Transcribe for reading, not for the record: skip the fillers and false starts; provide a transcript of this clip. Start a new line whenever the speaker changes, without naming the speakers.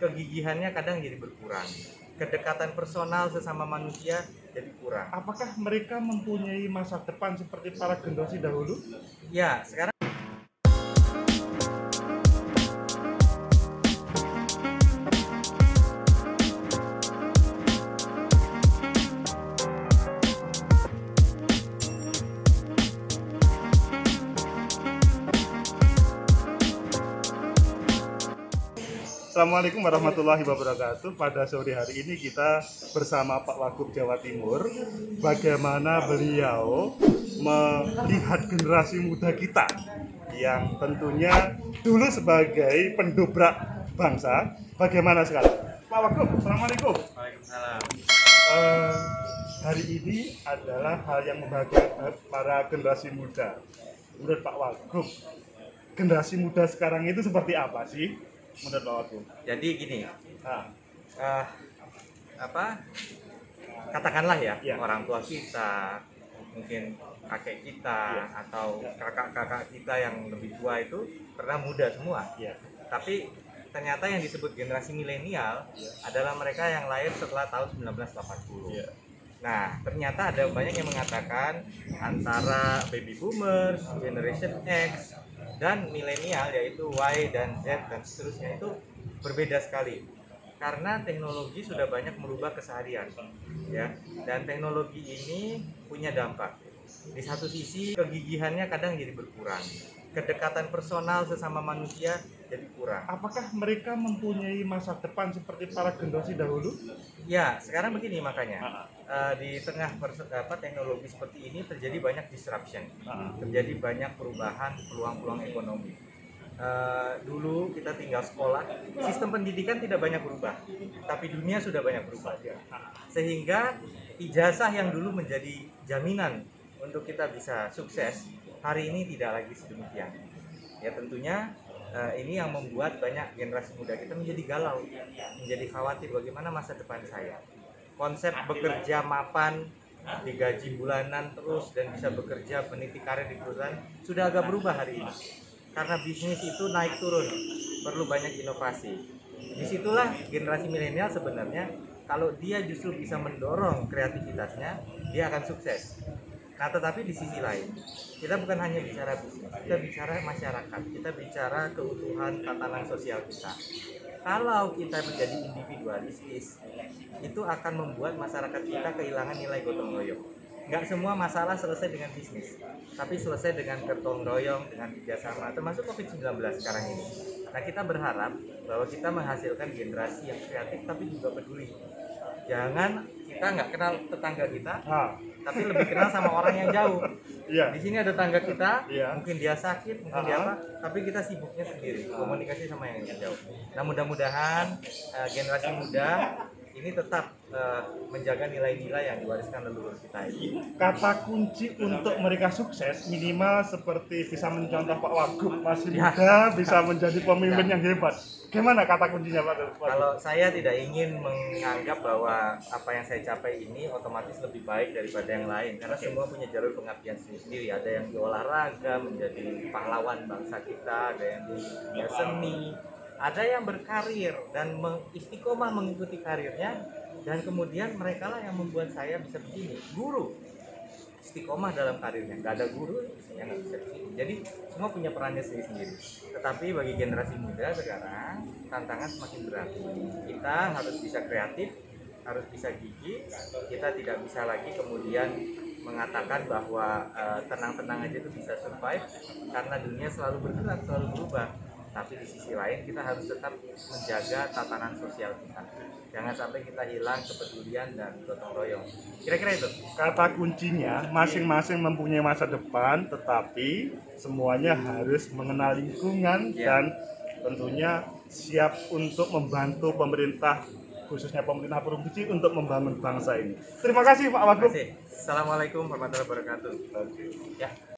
kegigihannya kadang jadi berkurang, kedekatan personal sesama manusia jadi kurang.
Apakah mereka mempunyai masa depan seperti para generasi dahulu?
Ya, sekarang
Assalamualaikum warahmatullahi wabarakatuh. Pada sore hari ini kita bersama Pak Wagub Jawa Timur. Bagaimana beliau melihat generasi muda kita yang tentunya dulu sebagai pendobrak bangsa. Bagaimana sekarang? Pak Wagub, Assalamualaikum.
Waalaikumsalam.
Hari ini adalah hal yang membahagiakan para generasi muda. Menurut Pak Wagub, generasi muda sekarang itu seperti apa sih? Menurut Pak Wagub.
Jadi gini,
Nah,
katakanlah ya,
Ya.
orang tua kita, mungkin kakek kita atau kakak-kakak kita yang lebih tua itu pernah muda semua.
ya.
Tapi ternyata yang disebut generasi milenial adalah mereka yang lahir setelah tahun 1980.
Ya.
Nah, ternyata ada banyak yang mengatakan antara baby boomers, generation X, dan milenial yaitu Y dan Z dan seterusnya itu berbeda sekali. Karena teknologi sudah banyak merubah keseharian, ya. Dan teknologi ini punya dampak. Di satu sisi kegigihannya kadang jadi berkurang, kedekatan personal sesama manusia jadi kurang.
Apakah mereka mempunyai masa depan seperti para generasi dahulu?
Ya, sekarang begini makanya di tengah teknologi seperti ini terjadi banyak disruption, terjadi banyak perubahan peluang-peluang ekonomi. Dulu kita tinggal sekolah, sistem pendidikan tidak banyak berubah, tapi dunia sudah banyak berubah. Sehingga ijazah yang dulu menjadi jaminan untuk kita bisa sukses, hari ini tidak lagi sedemikian. Ya tentunya ini yang membuat banyak generasi muda kita menjadi galau, menjadi khawatir bagaimana masa depan saya. Konsep bekerja mapan, digaji bulanan terus dan bisa bekerja meniti karir di perusahaan sudah agak berubah hari ini. Karena bisnis itu naik turun, perlu banyak inovasi. Disitulah generasi milenial sebenarnya kalau dia justru bisa mendorong kreativitasnya, dia akan sukses. Nah, tetapi di sisi lain, kita bukan hanya bicara bisnis, kita bicara masyarakat, kita bicara keutuhan tatanan sosial kita. Kalau kita menjadi individualistis, itu akan membuat masyarakat kita kehilangan nilai gotong royong. Nggak semua masalah selesai dengan bisnis, tapi selesai dengan gotong royong, dengan kerjasama, termasuk COVID-19 sekarang ini. Nah, kita berharap bahwa kita menghasilkan generasi yang kreatif tapi juga peduli. Jangan kita nggak kenal tetangga kita, tapi lebih kenal sama orang yang jauh.
Iya.
Di sini ada tetangga kita,
Iya.
mungkin dia sakit, mungkin dia apa, tapi kita sibuknya sendiri, komunikasi sama yang jauh. Nah, mudah-mudahan generasi muda ini tetap menjaga nilai-nilai yang diwariskan leluhur kita ini.
Kata kunci untuk mereka sukses minimal seperti bisa mencontoh Pak Wagub masih muda, bisa menjadi pemimpin yang hebat. Gimana kata kuncinya Pak?
Kalau saya tidak ingin menganggap bahwa apa yang saya capai ini otomatis lebih baik daripada yang lain, karena semua punya jalur pengabdian sendiri. Ada yang di olahraga menjadi pahlawan bangsa kita, ada yang di dunia seni, ada yang berkarir dan istiqomah mengikuti karirnya, dan kemudian mereka lah yang membuat saya bisa begini. Guru istiqomah dalam karirnya, nggak ada guru yang nggak bisa begini. Jadi semua punya perannya sendiri-sendiri. Tetapi bagi generasi muda sekarang tantangan semakin berat. Kita harus bisa kreatif, harus bisa gigih. Kita tidak bisa lagi kemudian mengatakan bahwa tenang-tenang aja itu bisa survive, karena dunia selalu bergerak, selalu berubah. Tapi di sisi lain kita harus tetap menjaga tatanan sosial kita. Jangan sampai kita hilang kepedulian dan gotong royong. Kira-kira itu.
Kata kuncinya masing-masing mempunyai masa depan, tetapi semuanya harus mengenal lingkungan dan tentunya siap untuk membantu pemerintah, khususnya pemerintah provinsi untuk membangun bangsa ini. Terima kasih Pak Wagub.
Assalamualaikum warahmatullahi wabarakatuh.
Oke.
Ya.